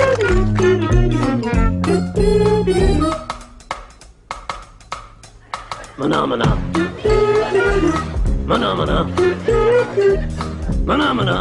Mana-mana. Mana-mana. Mana-mana.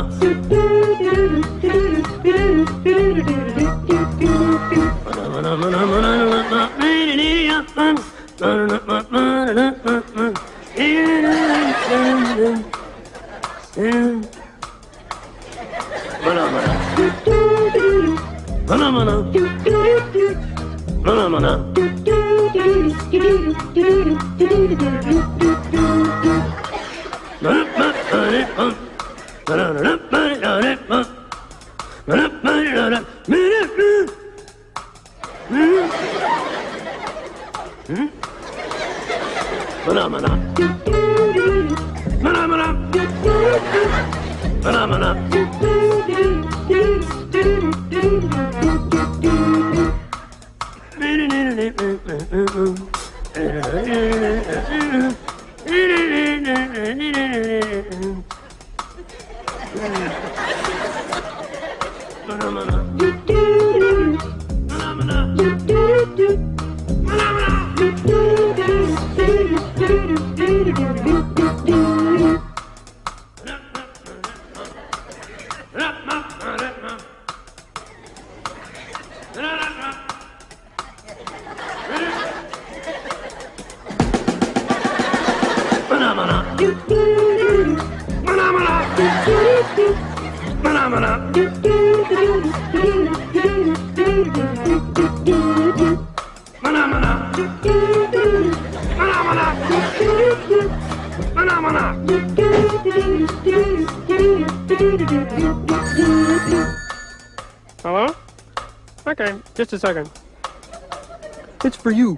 Hello? Okay, just a second. It's for you.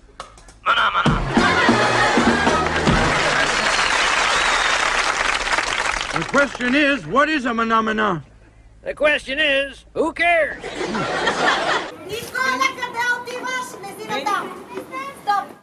The question is, what is a mana-mana? The question is, who cares? Nicole, acabou, Dimas, mas ainda dá.